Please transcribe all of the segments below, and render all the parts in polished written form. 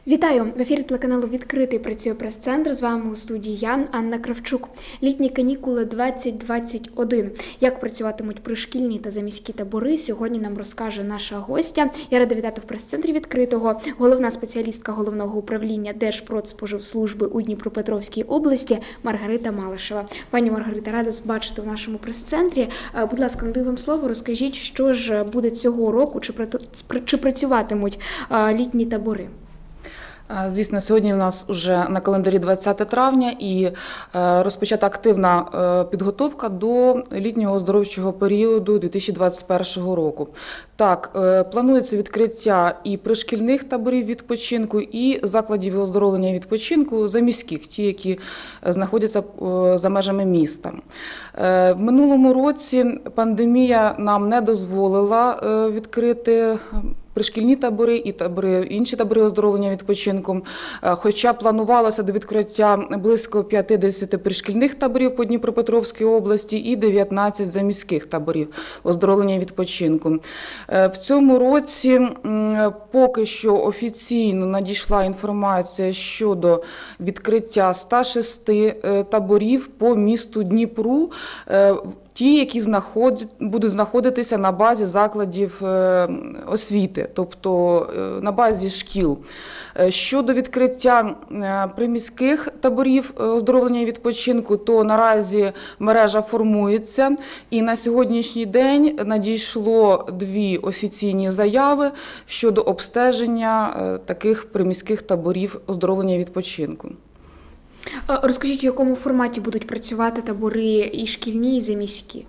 Вітаю! В ефірі телеканалу «Відкритий» працює прес-центр. З вами у студії я, Анна Кравчук. Літні канікули 2021. Як працюватимуть пришкільні та заміські табори, сьогодні нам розкаже наша гостя. Я рада вітати в прес-центрі «Відкритого» головна спеціалістка Головного управління Держпродспоживслужби у Дніпропетровській області Маргарита Малишева. Пані Маргарита, рада бачити в нашому прес-центрі. Будь ласка, надаю вам слово, розкажіть, що ж буде цього року, чи працюватимуть літні табори? Звісно, сьогодні у нас вже на календарі 20 травня і розпочата активна підготовка до літнього оздоровчого періоду 2021 року. Так, планується відкриття і пришкільних таборів відпочинку, і закладів оздоровлення і відпочинку заміських, ті, які знаходяться за межами міста. В минулому році пандемія нам не дозволила відкрити пришкільні табори і інші табори оздоровлення відпочинком, хоча планувалося до відкриття близько 50 пришкільних таборів по Дніпропетровській області і 19 заміських таборів оздоровлення відпочинку. В цьому році поки що офіційно надійшла інформація щодо відкриття 106 таборів по місту Дніпру, ті, які будуть знаходитися на базі закладів освіти, тобто на базі шкіл. Щодо відкриття приміських таборів оздоровлення і відпочинку, то наразі мережа формується, і на сьогоднішній день надійшло 2 офіційні заяви щодо обстеження таких приміських таборів оздоровлення і відпочинку. Розкажіть, в якому форматі будуть працювати табори і шкільні, і заміські?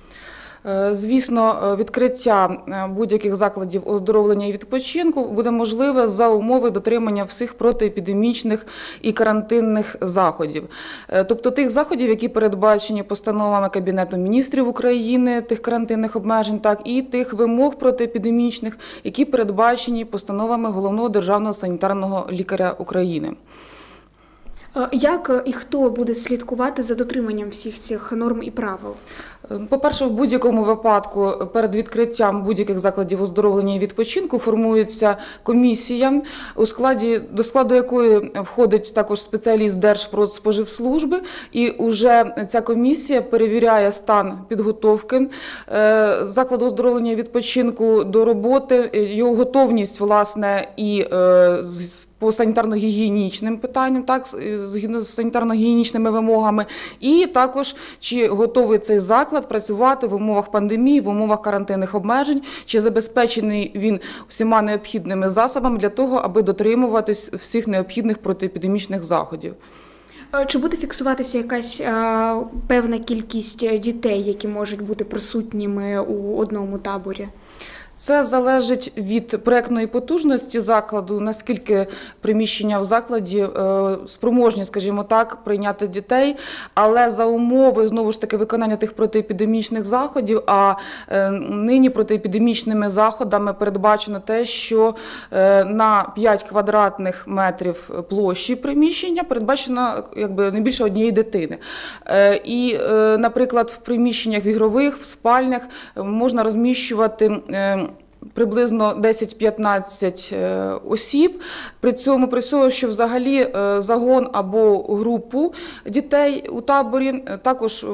Звісно, відкриття будь-яких закладів оздоровлення і відпочинку буде можливе за умови дотримання всіх протиепідемічних і карантинних заходів. Тобто тих заходів, які передбачені постановами Кабінету міністрів України, тих карантинних обмежень, так і тих вимог протиепідемічних, які передбачені постановами Головного державного санітарного лікаря України. Як і хто буде слідкувати за дотриманням всіх цих норм і правил? По-перше, в будь-якому випадку перед відкриттям будь-яких закладів оздоровлення і відпочинку формується комісія, до складу якої входить також спеціаліст Держпродспоживслужби, і вже ця комісія перевіряє стан підготовки закладу оздоровлення і відпочинку до роботи, його готовність, власне, і по санітарно-гігієнічним питанням, так, згідно з санітарно-гігієнічними вимогами, і також, чи готовий цей заклад працювати в умовах пандемії, в умовах карантинних обмежень, чи забезпечений він всіма необхідними засобами для того, аби дотримуватись всіх необхідних протиепідемічних заходів. Чи буде фіксуватися якась певна кількість дітей, які можуть бути присутніми у одному таборі? Це залежить від проєктної потужності закладу, наскільки приміщення в закладі спроможні, скажімо так, прийняти дітей, але за умови, знову ж таки, виконання тих протиепідемічних заходів, а нині протиепідемічними заходами передбачено те, що на 5 квадратних метрів площі приміщення передбачено не більше однієї дитини. І, наприклад, в приміщеннях ігрових, в спальнях можна розміщувати приблизно 10-15 осіб, при цьому, що взагалі загон або групу дітей у таборі також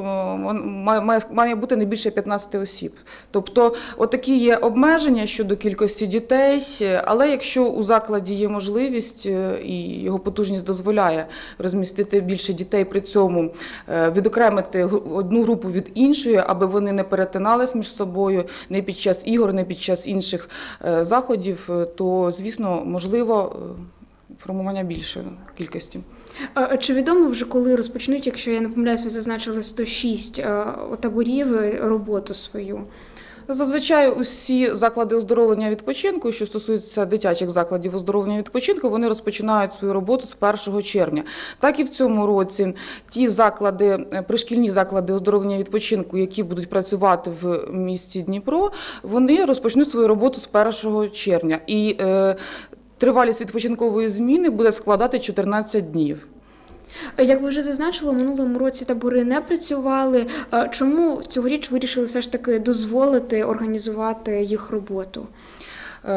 має бути не більше 15 осіб. Тобто отакі є обмеження щодо кількості дітей, але якщо у закладі є можливість і його потужність дозволяє розмістити більше дітей, при цьому відокремити одну групу від іншої, аби вони не перетинались між собою не під час ігор, не під час інших заходів, то, звісно, можливо формування більшої кількості. Чи відомо вже, коли розпочнуть, якщо я не помиляюсь, ви зазначили 106 таборів роботу свою? Зазвичай усі заклади оздоровлення і відпочинку, що стосуються дитячих закладів оздоровлення і відпочинку, вони розпочинають свою роботу з 1 червня. Так і в цьому році ті заклади, пришкільні заклади оздоровлення і відпочинку, які будуть працювати в місті Дніпро, вони розпочнуть свою роботу з 1 червня. І тривалість відпочинкової зміни буде складати 14 днів. Як ви вже зазначили, у минулому році табори не працювали. Чому цьогоріч вирішили все ж таки дозволити організувати їх роботу?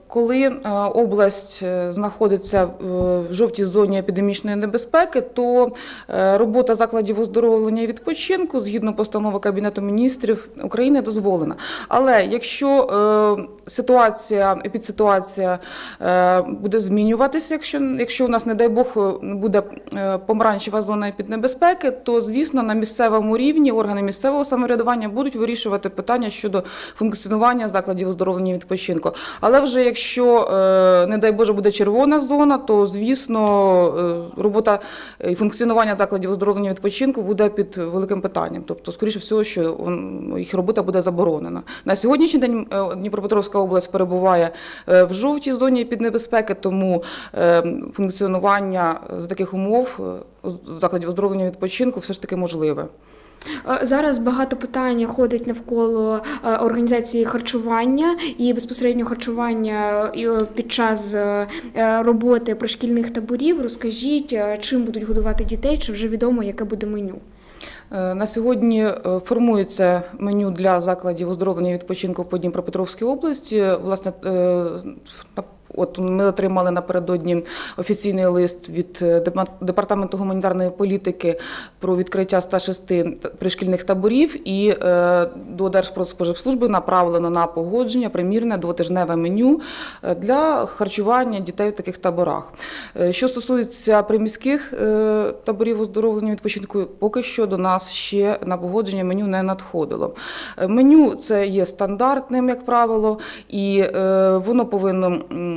Коли область знаходиться в жовтій зоні епідемічної небезпеки, то робота закладів оздоровлення і відпочинку згідно постанови Кабінету міністрів України дозволена. Але якщо епідситуація буде змінюватися, якщо у нас, не дай Бог, буде помаранчева зона епіднебезпеки, то, звісно, на місцевому рівні органи місцевого самоврядування будуть вирішувати питання щодо функціонування закладів оздоровлення і відпочинку. Але вже якщо, не дай Боже, буде червона зона, то, звісно, робота і функціонування закладів оздоровлення і відпочинку буде під великим питанням. Тобто, скоріше всього, що їх робота буде заборонена. На сьогоднішній день Дніпропетровська область перебуває в жовтій зоні епіднебезпеки, тому функціонування за таких умов закладів оздоровлення і відпочинку все ж таки можливе. Зараз багато питань ходить навколо організації харчування і безпосередньо харчування під час роботи пришкільних таборів. Розкажіть, чим будуть годувати дітей, чи вже відомо, яке буде меню? На сьогодні формується меню для закладів оздоровлення і відпочинку по Дніпропетровській області. Власне, от ми отримали напередодні офіційний лист від Департаменту гуманітарної політики про відкриття 106 пришкільних таборів, і до Держпродспоживслужби направлено на погодження примірне двотижневе меню для харчування дітей в таких таборах. Що стосується приміських таборів оздоровлення і відпочинку, поки що до нас ще на погодження меню не надходило. Меню це є стандартним, як правило, і воно повинно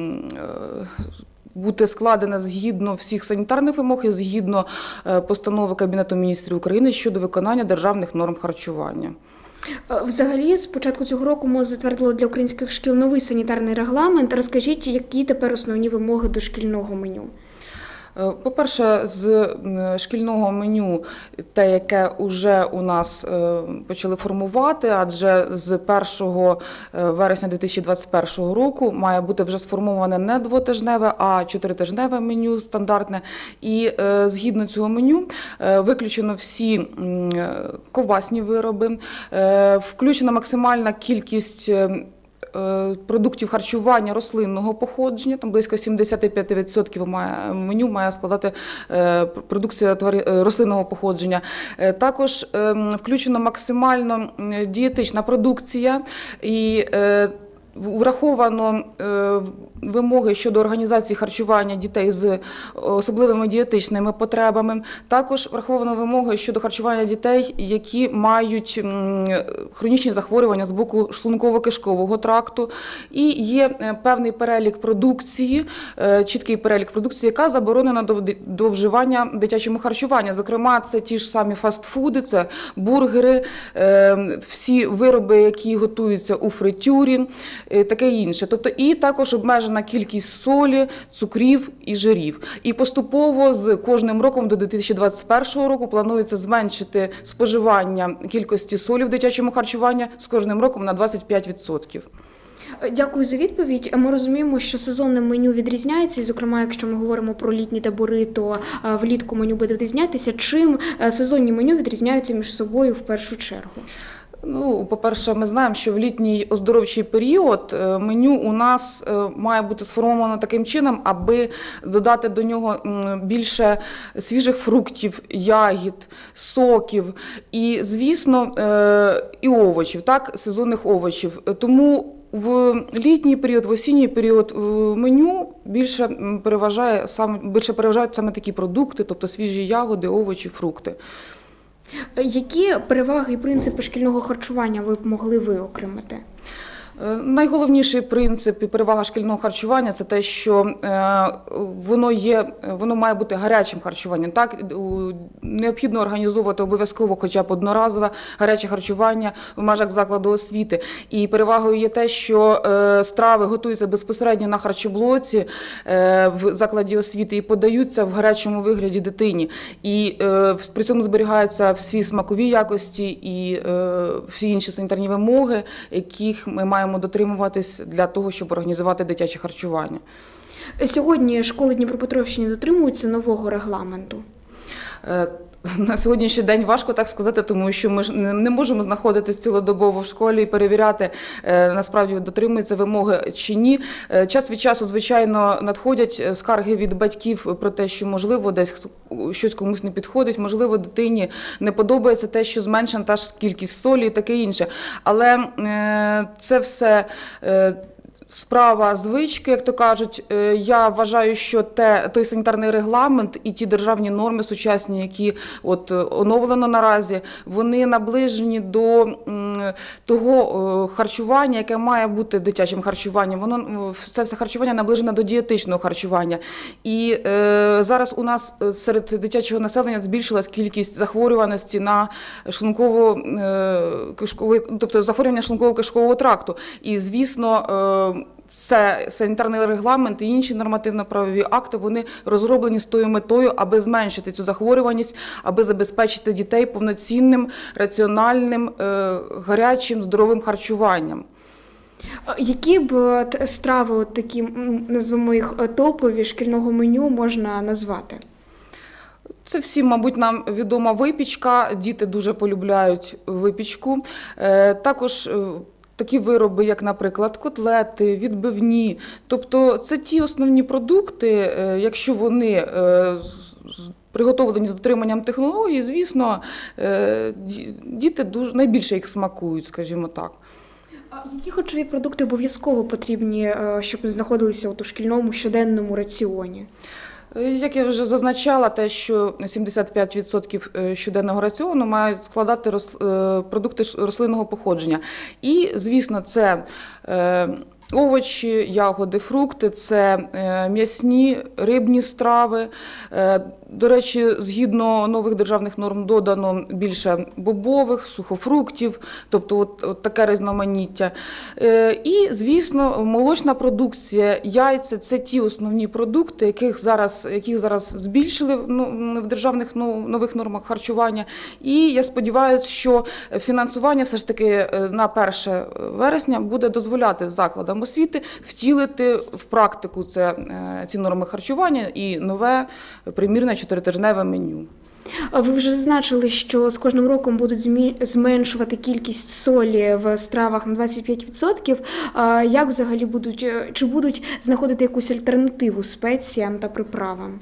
бути складене згідно всіх санітарних вимог і згідно постанови Кабінету міністрів України щодо виконання державних норм харчування. Взагалі, з початку цього року МОЗ затвердило для українських шкіл новий санітарний регламент. Розкажіть, які тепер основні вимоги до шкільного меню? По-перше, з шкільного меню, те, яке вже у нас почали формувати, адже з 1 вересня 2021 року має бути вже сформоване не двотижневе, а 4-тижневе меню стандартне. І згідно цього меню виключено всі ковбасні вироби, включена максимальна кількість продуктів харчування рослинного походження, там близько 75% меню має складати продукція рослинного походження. Також включена максимально дієтична продукція і враховано вимоги щодо організації харчування дітей з особливими дієтичними потребами. Також враховано вимоги щодо харчування дітей, які мають хронічні захворювання з боку шлунково-кишкового тракту. І є певний перелік продукції, чіткий перелік продукції, яка заборонена до вживання в дитячому харчуванні. Зокрема, це ті ж самі фастфуди, це бургери, всі вироби, які готуються у фритюрі, таке інше. Тобто і також обмежена кількість солі, цукрів і жирів. І поступово з кожним роком до 2021 року планується зменшити споживання кількості солі в дитячому харчуванні з кожним роком на 25%. Дякую за відповідь. Ми розуміємо, що сезонне меню відрізняється, і, зокрема, якщо ми говоримо про літні табори, то влітку меню буде відрізнятися. Чим сезонні меню відрізняються між собою в першу чергу? Ну, по-перше, ми знаємо, що в літній оздоровчий період меню у нас має бути сформовано таким чином, аби додати до нього більше свіжих фруктів, ягід, соків і, звісно, і овочів, так, сезонних овочів. Тому в літній період, в осінній період в меню більше переважають саме такі продукти, тобто свіжі ягоди, овочі, фрукти. Які переваги і принципи шкільного харчування ви б могли виокремити? Найголовніший принцип і перевага шкільного харчування – це те, що воно має бути гарячим харчуванням. Так? Необхідно організовувати обов'язково хоча б одноразове гаряче харчування в межах закладу освіти. І перевагою є те, що страви готуються безпосередньо на харчоблоці в закладі освіти і подаються в гарячому вигляді дитині. І при цьому зберігаються всі смакові якості і всі інші санітарні вимоги, яких ми маємо дотримуватись для того, щоб організувати дитяче харчування. Сьогодні школи Дніпропетровщини дотримуються нового регламенту? На сьогоднішній день важко так сказати, тому що ми ж не можемо знаходитись цілодобово в школі і перевіряти, насправді дотримуються вимоги чи ні. Час від часу, звичайно, надходять скарги від батьків про те, що, можливо, десь щось комусь не підходить, можливо, дитині не подобається те, що зменшена та ж кількість солі і таке інше. Але це все справа звички, як то кажуть. Я вважаю, що той санітарний регламент і ті державні норми сучасні, які оновлено наразі, вони наближені до того харчування, яке має бути дитячим харчуванням. Це все харчування наближене до дієтичного харчування. І зараз у нас серед дитячого населення збільшилась кількість захворюваності на тобто захворювання шлунково-кишкового тракту. І, звісно, це санітарний регламент і інші нормативно-правові акти, вони розроблені з тою метою, аби зменшити цю захворюваність, аби забезпечити дітей повноцінним, раціональним, гарячим, здоровим харчуванням. Які б страви, такі, назвемо їх топові, шкільного меню можна назвати? Це всім, мабуть, нам відома випічка, діти дуже полюбляють випічку. Також такі вироби, як, наприклад, котлети, відбивні. Тобто це ті основні продукти, якщо вони приготовлені з дотриманням технологій, звісно, діти найбільше їх смакують, скажімо так. Які харчові продукти обов'язково потрібні, щоб знаходилися у шкільному щоденному раціоні? Як я вже зазначала, те, що 75% щоденного раціону мають складати продукти рослинного походження. І, звісно, це овочі, ягоди, фрукти, це м'ясні, рибні страви. До речі, згідно нових державних норм додано більше бобових, сухофруктів, тобто от таке різноманіття. І, звісно, молочна продукція, яйця – це ті основні продукти, яких зараз збільшили в державних нових нормах харчування. І я сподіваюся, що фінансування все ж таки на 1 вересня буде дозволяти закладам освіти втілити в практику ці норми харчування і нове примірне 4-тижневе меню. Ви вже зазначили, що з кожним роком будуть зменшувати кількість солі в стравах на 25%. Як взагалі чи будуть знаходити якусь альтернативу спеціям та приправам?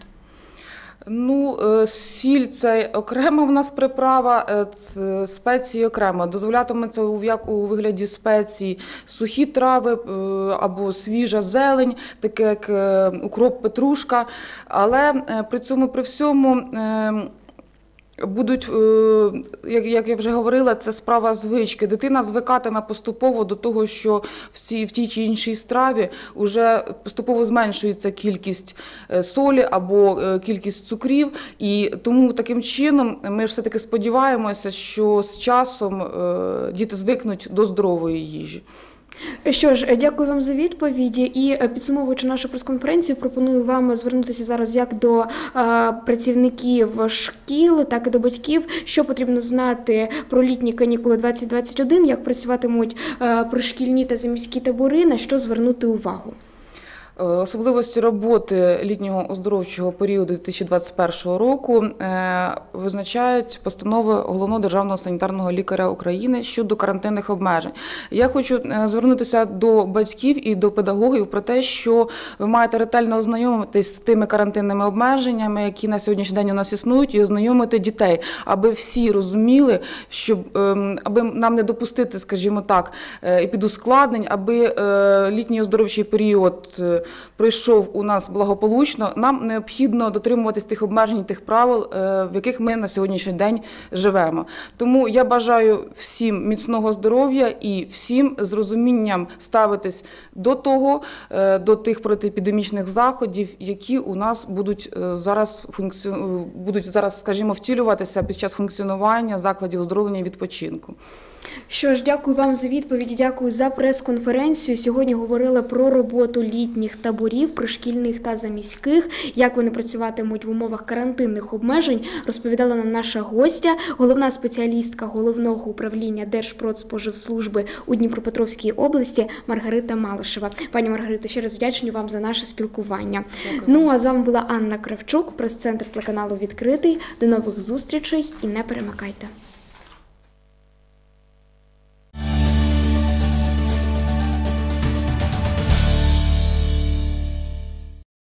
Сіль – це окрема в нас приправа, спеції окремо. Дозволятиметься у вигляді спецій сухі трави або свіжа зелень, таке як укроп, петрушка. Але при всьому будуть, як я вже говорила, це справа звички. Дитина звикатиме поступово до того, що в тій чи іншій страві вже поступово зменшується кількість солі або кількість цукрів. І тому таким чином ми все-таки сподіваємося, що з часом діти звикнуть до здорової їжі. Що ж, дякую вам за відповіді. І підсумовуючи нашу прес-конференцію, пропоную вам звернутися зараз як до працівників шкіл, так і до батьків, що потрібно знати про літні канікули 2021, як працюватимуть пришкільні та заміські табори, на що звернути увагу. Особливості роботи літнього оздоровчого періоду 2021 року визначають постанови Головного державного санітарного лікаря України щодо карантинних обмежень. Я хочу звернутися до батьків і до педагогів про те, що ви маєте ретельно ознайомитись з тими карантинними обмеженнями, які на сьогоднішній день у нас існують, і ознайомити дітей, аби всі розуміли, аби нам не допустити, скажімо так, епідускладнень, аби літній оздоровчий період пройшов у нас благополучно, нам необхідно дотримуватись тих обмежень, тих правил, в яких ми на сьогоднішній день живемо. Тому я бажаю всім міцного здоров'я і всім з розумінням ставитись до тих протиепідемічних заходів, які у нас будуть зараз, скажімо, втілюватися під час функціонування закладів оздоровлення і відпочинку. Що ж, дякую вам за відповіді, дякую за прес-конференцію. Сьогодні говорили про роботу літніх літніх таборів, пришкільних та заміських. Як вони працюватимуть в умовах карантинних обмежень, розповідала нам наша гостя, головна спеціалістка Головного управління Держпродспоживслужби у Дніпропетровській області Маргарита Малишева. Пані Маргарита, ще раз вдячні вам за наше спілкування. Дякую. Ну, а з вами була Анна Кравчук, прес-центр телеканалу «Відкритий». До нових зустрічей і не перемикайте.